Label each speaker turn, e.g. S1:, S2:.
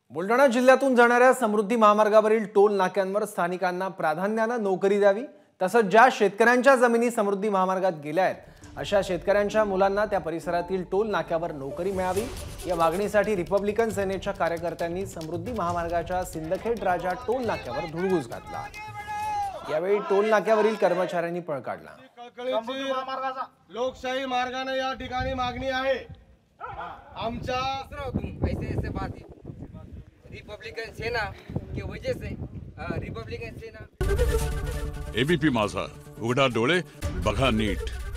S1: बुलढाणा जिल्ह्यातून जाणाऱ्या समृद्धी महामार्गावरील टोल नाक्यांवर स्थानिकांना प्राधान्याने नोकरी द्यावी, तसंच ज्या शेतकऱ्यांच्या जमिनी समृद्धी महामार्गात गेल्या आहेत अशा शेतकऱ्यांच्या मुलांना त्या परिसरातील टोल नाक्यावर नोकरी मिळावी या मागणीसाठी रिपब्लिकन सेनेच्या कार्यकर्त्यांनी समृद्धी महामार्गाच्या सिंदखेड राजा टोल नाक्यावर धुडगूस घातला। यावेळी टोल नाक्यावरील कर्मचाऱ्यांनी पळ काढला।
S2: लोकशाही मार्गाने या ठिकाणी मागणी आहे। आमच्या
S3: ऐसे बात रिपब्लिकन सेना की वजह से रिपब्लिकन सेना
S4: एबीपी माझा, उघडा डोळे बघा नीट।